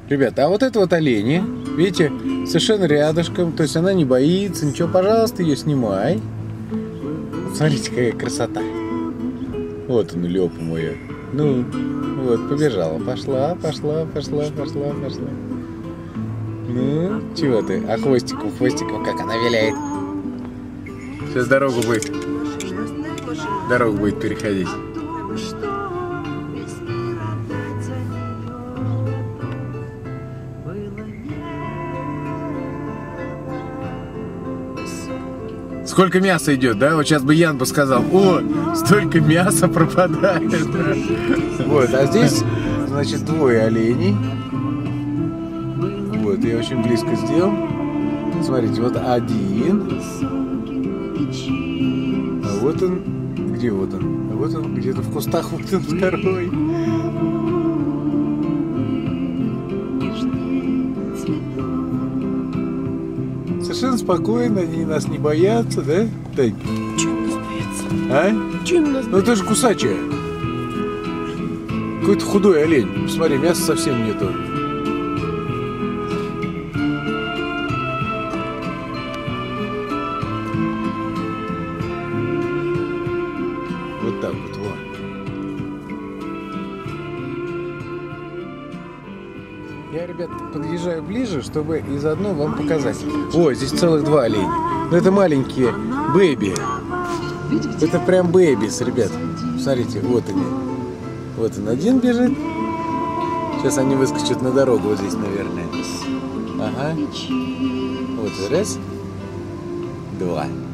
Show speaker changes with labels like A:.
A: Ребята, а вот это вот олени, видите, совершенно рядышком, то есть она не боится, ничего, пожалуйста, ее снимай. Смотрите, какая красота. Вот он, лёпа моя. Ну, вот, побежала, пошла. Ну, чего ты? А хвостиком, как она виляет. Сейчас дорогу будет переходить. Сколько мяса идет, да? Вот сейчас бы Ян бы сказал: о, столько мяса пропадает. Вот, а здесь, значит, двое оленей. Вот, я очень близко сделал. Смотрите, вот один. А вот он. Где вот он? А вот он где-то в кустах, вот он второй. Совершенно спокойно, они нас не боятся, да? Тань?
B: Чем нас боятся?
A: А?
B: Чем нас боятся?
A: Ну это же кусачая. Какой-то худой олень. Посмотри, мяса совсем нету. Вот так вот, вот. Я, ребят, подъезжаю ближе, чтобы и заодно вам показать. О, здесь целых два оленя. Но это маленькие бэби. Это прям бэбис, ребят. Смотрите, вот они. Вот он один бежит. Сейчас они выскочат на дорогу вот здесь, наверное. Ага. Вот раз. Два.